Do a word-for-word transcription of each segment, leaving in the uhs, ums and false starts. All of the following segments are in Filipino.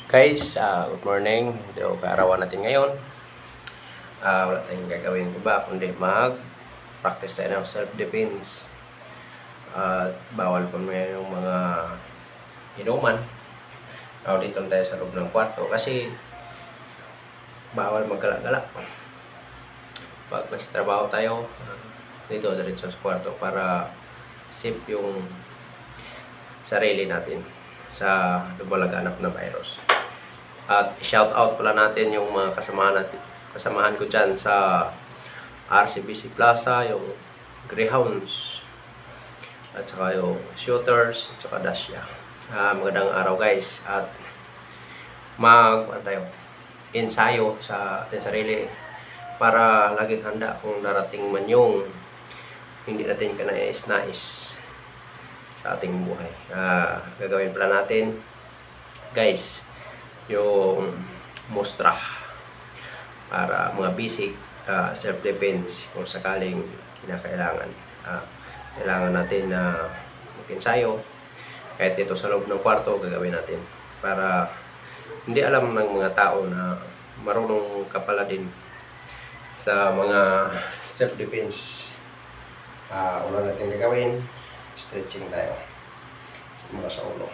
Guys, uh, good morning. Ito kaarawan natin ngayon. Uh, wala tayong gagawin ko ba kundi mag-practice tayo ng self-defense. At uh, bawal pa may yung mga inuman. Uh, dito tayo sa loob ng kwarto kasi bawal magkala-gala. Pag nasa trabaho tayo, uh, dito diretso sa kwarto para safe yung sarili natin sa lumalaganap na virus. At shout out pala natin yung mga kasamahan natin, kasamahan ko dyan sa R C B C Plaza, yung Greyhounds, at saka yung Shooters, at saka Dacia. Uh, magandang araw guys, at mag ano tayo, ensayo sa ating sarili para laging handa kung darating man yung hindi natin kanais-nais sa ating buhay. Uh, gagawin pala natin guys yung mustra para mga basic uh, self-defense kung sakaling kinakailangan. Uh, kailangan natin na uh, mag-ensayo kahit dito sa loob ng kwarto gagawin natin para hindi alam ng mga tao na marunong ka pala din sa mga self-defense. Uh, una natin gagawin, stretching tayo mula sa ulo.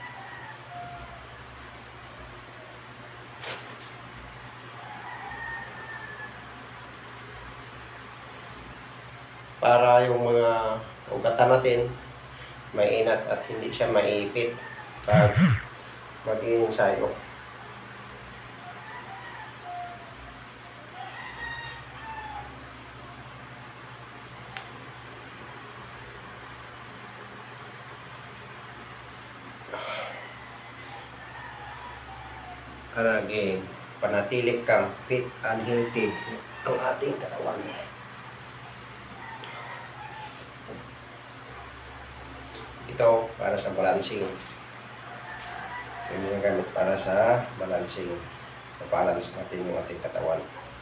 Para yung mga ugatan natin may inat at hindi siya maiipit pag mag-iensayo. Aragin, panatili kang fit and healthy ang ating katawan. Ito para sa balancing. Ito yung gamit para sa balancing. Balance natin yung ating katawan.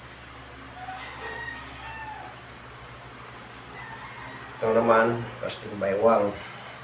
Ito naman, fasting baywang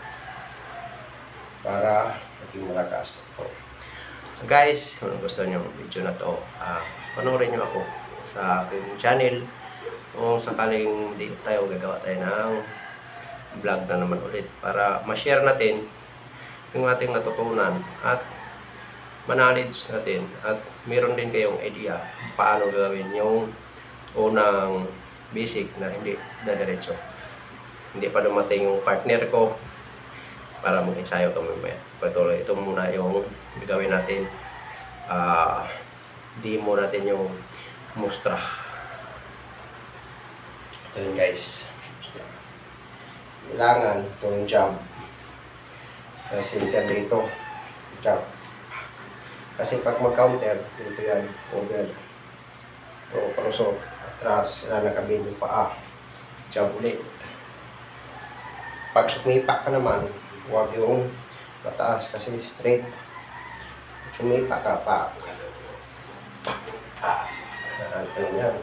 para maging malakas. Ito. So guys, kung gusto nyo yung video na to, uh, panoorin nyo ako sa aking channel. Kung sakaling hindi tayo gagawa tayo ng vlog na naman ulit para ma-share natin yung ating natutunan at ma-knowledge natin at meron din kayong idea paano gawin yung unang basic na hindi dadiretso. Hindi pa dumating yung partner ko para mag-ensayo kami mamaya. Patuloy, ito muna yung gagawin natin. Uh, demo natin yung mustra. Ito yun guys. Kailangan itong jump kasi center dito jump kasi pag mag-counter dito yan over o palusot atras na nakabin yung paa jump ulit. Pag sumipa ka naman huwag yung mataas kasi straight. Sumipa ka pa ano yan.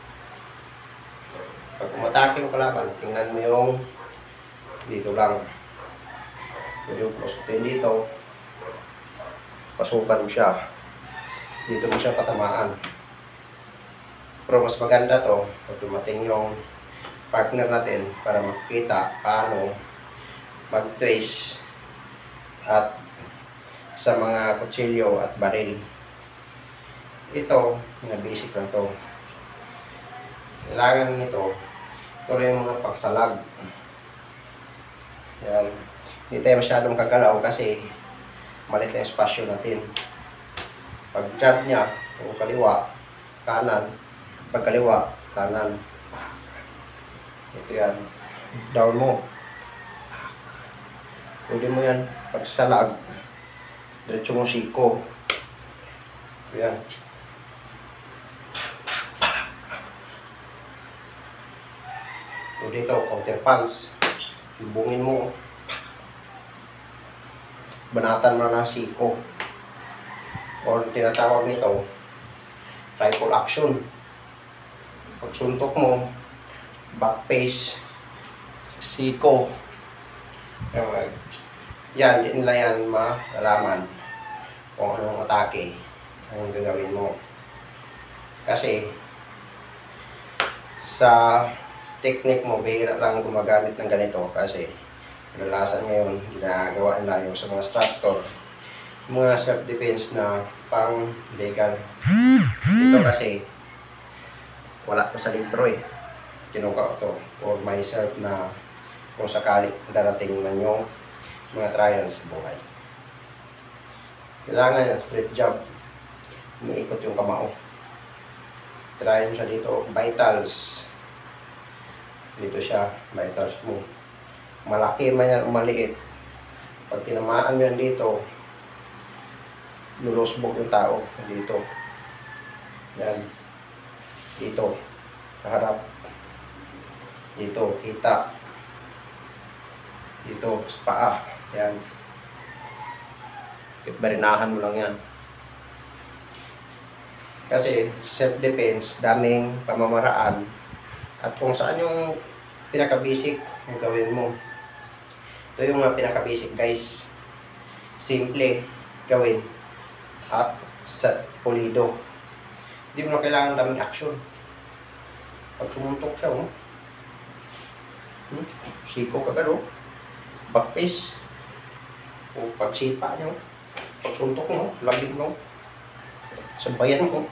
Pag umatake yung kalaban tingnan mo yung dito lang. Yung pasukin dito, pasukan mo siya. Dito mo siya patamaan. Pero mas maganda to pag dumating yung partner natin para makita paano mag-twist at sa mga kutsilyo at baril. Ito, mga basic lang to. Kailangan nito, ito rin yung mga pagsalag. Yan. Hindi tayo masyadong kagalaw kasi malit na espasyo natin. Pag jump niya, kung kaliwa, kanan. Pag kaliwa, kanan. Ito yan. Down mo. Pwede mo yan. Pag salag, diretso mo siko. Ito yan. Pwede ito, counter punch. Hubungin mo. Banatan mo na siko. Or tinatawag nito triple action. Pag suntok mo, back face, siko. Yan, di nila yan malalaman kung anong atake ang gagawin mo. Kasi sa technique mo, bihira lang gumagamit ng ganito kasi kadalasan ngayon ginagawa nila yung sa mga instructor, mga self-defense na pang legal. Ito kasi wala to sa libro eh, kinuha to for myself na kung sakali darating man yung mga trials sa buhay. Kailangan yan, straight jab, umiikot yung kamao. Try mo siya dito, vitals. Dito siya, vitals mo. Malaki man yan o maliit. Pag tinamaan mo yan dito, lulusbog yung tao. Dito. Yan. Dito. Kaharap. Dito. Kita. Dito. Sa paa. Yan. Barinahan mo lang yan. Kasi self-defense, daming pamamaraan at kung saan yung pinaka-basic yung gawin mo. Ito yung mga pinaka-basic guys. Simple gawin at sa pulido. Hindi mo na kailangan daming action. Pag sumuntok siya, oh. Hmm? Siko ka gano. Backface. O pagsipa niya, oh. Pagsuntok mo, lagim mo. Sabayan mo.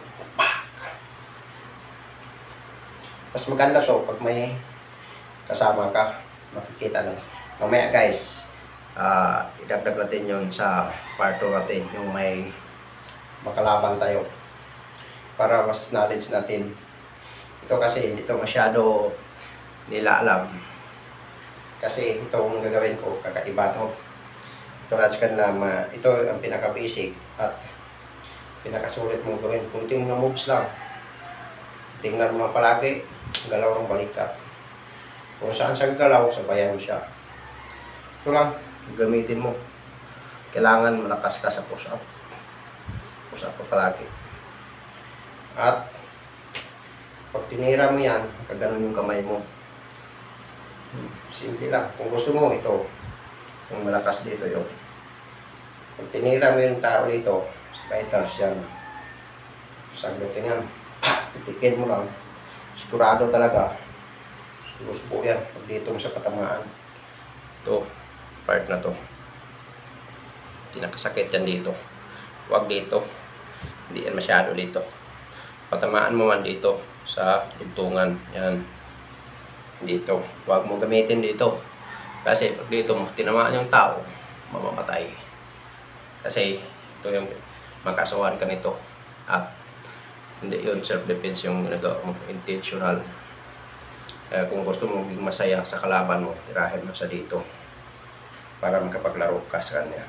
Mas maganda to pag may kasama ka, makikita na. Mamaya guys, uh, idagdag natin yun sa part two natin, yung may makalaban tayo para mas knowledge natin. Ito kasi hindi to masyado nila alam kasi itong gagawin ko kakaiba to. Ito lang sa kanila, ito ang pinaka basic at pinakasulit mong gawin. Kunting mga moves lang. Tingnan mo lang palagi, galaw ng balikat. Kung saan siya gagalaw, sabayan mo siya. Ito lang, gamitin mo. Kailangan malakas ka sa push-up. Push-up pa palagi. At pag tinira mo yan, kaganon yung kamay mo. Simple lang. Kung gusto mo, ito. Kung malakas dito yun. Pag tinira mo yung tao dito, sa vitals yan. Sagutin yan. Titikin mo lang. Sigurado talaga. Lusbo yan. Pag dito mo sa patamaan. Ito. Part na to. Pinakasakit yan dito. Huwag dito. Hindi yan masyado dito. Patamaan mo man dito. Sa dugtungan. Yan. Dito. Huwag mo gamitin dito. Kasi pag dito mo tinamaan yung tao, mamamatay. Kasi ito yung makasuhan ka nito at hindi yun self-defense yung ginagawa mo, intentional. Kaya kung gusto mo maging masaya sa kalaban mo, tirahin mo sa dito para makapaglaro ka sa kanya.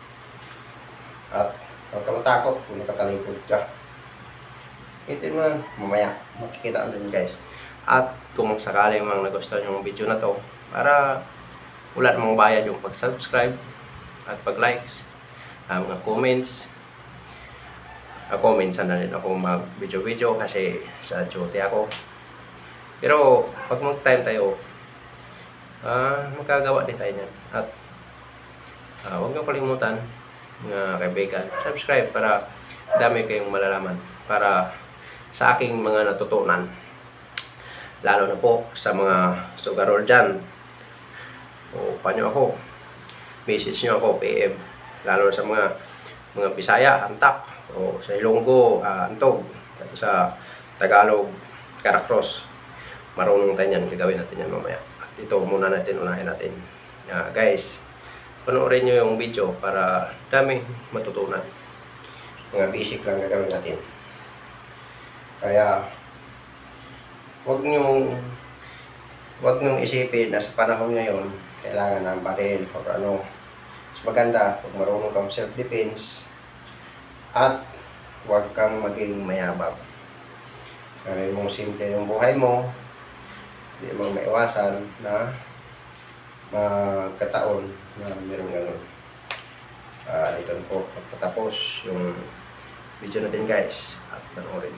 At huwag ka matakot kung nakatalikod ka. Itin mo lang, mamaya makikita din guys. At kung sakali mang nagustuhan yung video na to, para wala namang bayad yung pag-subscribe at pag-likes, uh, mga comments. Uh, comments na rin ako mag-video-video kasi sa duty ako. Pero pag mag-time tayo, uh, magkagawa din tayo niyan. At uh, huwag nyo kalimutan, mga kaibigan, subscribe para dami kayong malalaman para sa aking mga natutunan. Lalo na po sa mga sugarol dyan. O panyo ako, message nyo ako, P M. Lalo sa mga mga Bisaya, Antak, o sa Ilonggo, uh, Antog, sa Tagalog, Caracross. Marunong tayo yan, gagawin natin yan mamaya. At ito muna natin, unahin natin. Uh, guys, panoorin nyo yung video para dami matutunan. Mga basic lang gagawin natin. Kaya, huwag nyo huwag nyo isipin na sa panahon ngayon kailangan ng baril o ano. Mas maganda kung marunong kang self-defense at huwag kang maging mayabang. Kaya mong simple yung buhay mo, hindi mo maiwasan na magkataon na meron ganun. Uh, ito po, pagtatapos yung video natin guys at panoorin.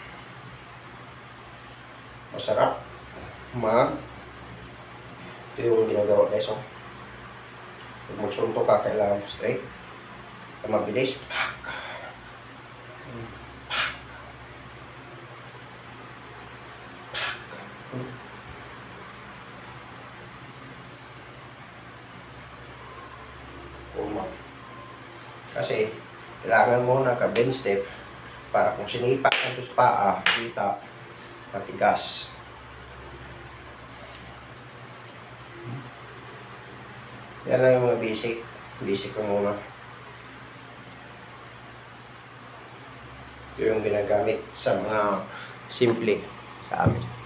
Masarap mag ito yung ginagawa guys, oh. Pag magsunto ka, kailangan straight mabilis. Pak. Pak. Pak. Uma. Kasi kailangan mo naka-bench step para kung sinipa ka sa paa, kita, matigas. Yan lang yung mga basic. Basic ko muna. Ito yung ginagamit sa mga simple sa amin.